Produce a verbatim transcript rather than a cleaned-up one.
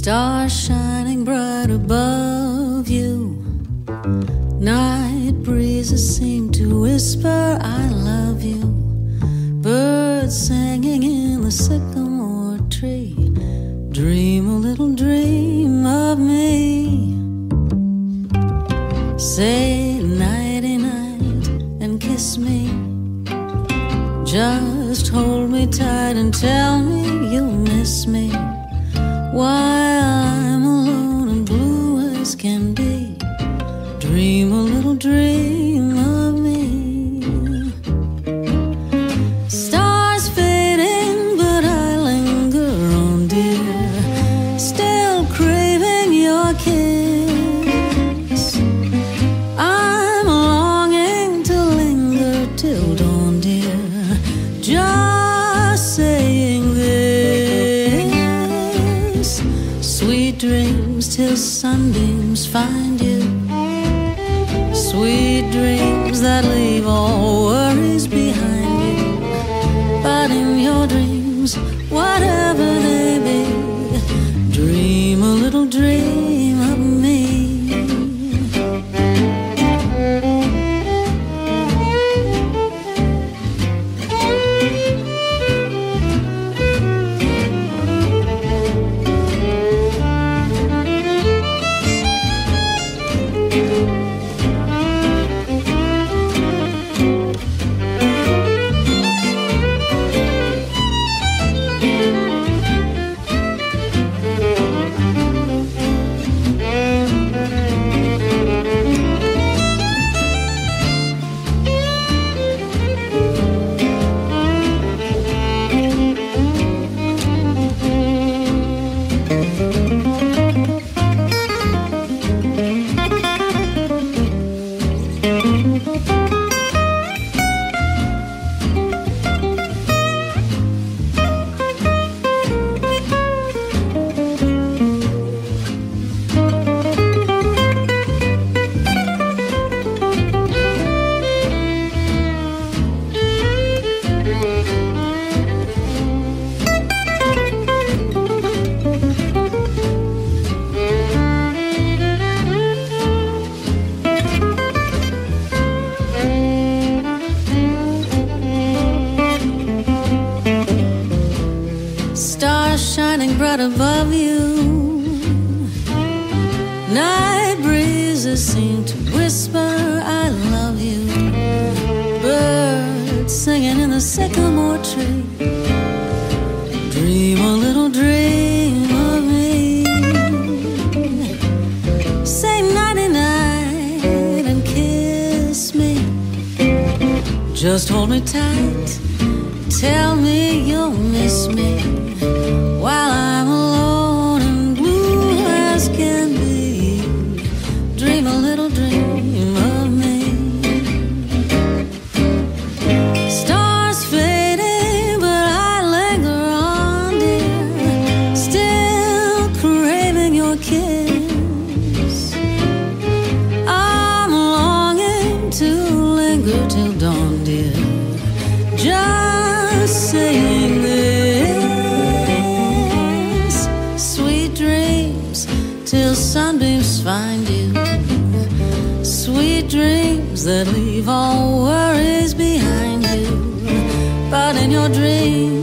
Stars shining bright above you. Night breezes seem to whisper I love you. Birds singing in the sycamore tree. Dream a little dream of me. Say nighty-night and kiss me. Just hold me tight and tell me you'll miss me while I'm alone and blue as can be. Dream a little dream of me. Stars fading, but I linger on, dear, still craving your kiss. I'm longing to linger till dawn, dear, just saying this. Sweet dreams till sunbeams find you. Sweet dreams that leave all worries behind you. But in your dreams, whatever they be, dream a little dream of me. Shining bright above you. Night breezes seem to whisper I love you. Birds singing in the sycamore tree. Dream a little dream of me. Say nighty-night and kiss me. Just hold me tight. Tell me you'll miss me while I'm alone and blue as can be. Dream a little dream of me. Stars fading, but I linger on, dear, still craving your kiss. I'm longing to linger till dawn, dear, just saying this. Sweet dreams till sunbeams find you. Sweet dreams that leave all worries behind you. But in your dreams,